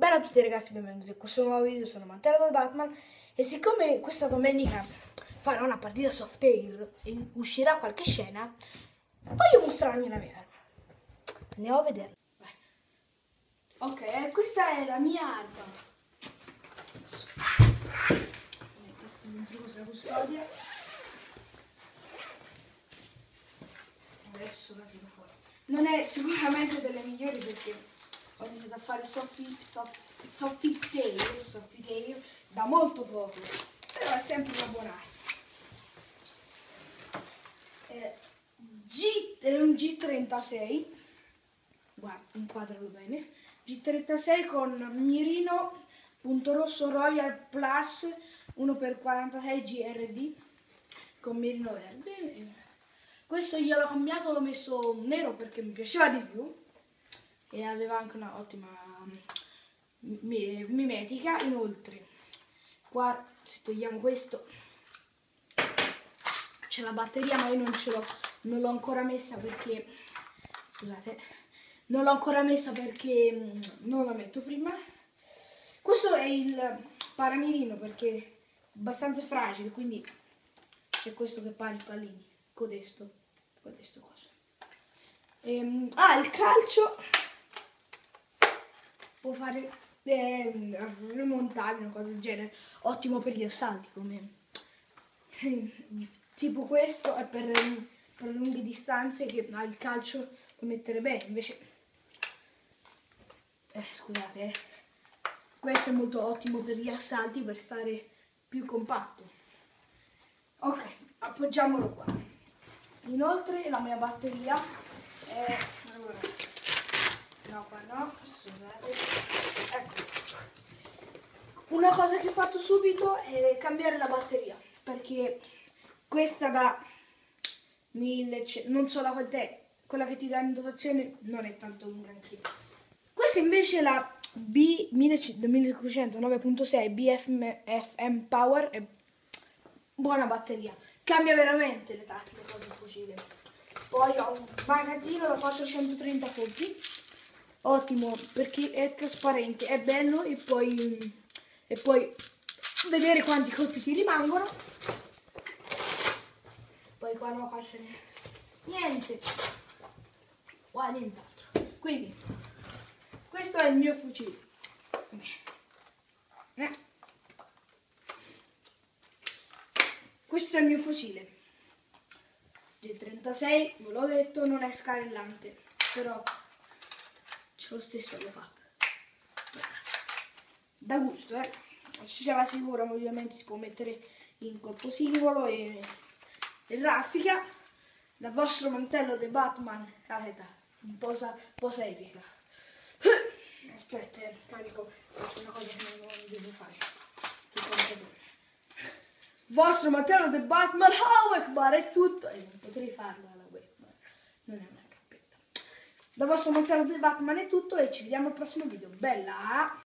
Bene a tutti ragazzi, benvenuti in questo nuovo video, sono Mantello di Batman e siccome questa domenica farò una partita Softair e uscirà qualche scena, voglio mostrarvi la mia arma. Andiamo a vederla. Vai. Ok, questa è la mia arma. Questa è dentro questa custodia. Adesso la tiro fuori. Non è sicuramente delle migliori perché ho iniziato a fare Softair da molto poco, però è sempre una buona arma. È un G36, guarda, inquadralo bene, G36 con mirino punto rosso Royal Plus 1x46 GRD con mirino verde. Questo io l'ho cambiato, l'ho messo nero perché mi piaceva di più e aveva anche una ottima mimetica. Inoltre qua, se togliamo questo, c'è la batteria, ma io non l'ho ancora messa perché, scusate, non l'ho ancora messa perché non la metto prima. Questo è il paramirino perché è abbastanza fragile, quindi c'è questo che pare i pallini, codesto cosa. Il calcio può fare rimontabile, una cosa del genere, ottimo per gli assalti, come tipo questo è per lunghe distanze, che il calcio può mettere bene, invece scusate, questo è molto ottimo per gli assalti, per stare più compatto. Ok, appoggiamolo qua. Inoltre la mia batteria è scusate, ecco, una cosa che ho fatto subito è cambiare la batteria, perché questa da 1100, non so da quant'è, quella che ti dà in dotazione non è tanto un granché. Questa invece è la B1500 9.6 BFM Power, è buona batteria, cambia veramente le tattiche, cose del fucile. Poi ho un magazzino da 430 colpi, ottimo perché è trasparente, è bello, e poi vedere quanti colpi ti rimangono. Poi qua no, qua c'è niente, qua nient'altro. Quindi questo è il mio fucile. Questo è il mio fucile G36, ve l'ho detto, non è scarillante, però c'è lo stesso pop-up. Da gusto, c'è la sicura, ma ovviamente si può mettere in colpo singolo e raffica. Dal vostro mantello di Batman, casetta, posa epica. Aspetta, carico, faccio una cosa che non devo fare. Vostro mantello di Batman, Akbar, è tutto. E non potrei farlo alla webcam, non è una cappetta. Dal vostro mantello di Batman è tutto e ci vediamo al prossimo video. Bella!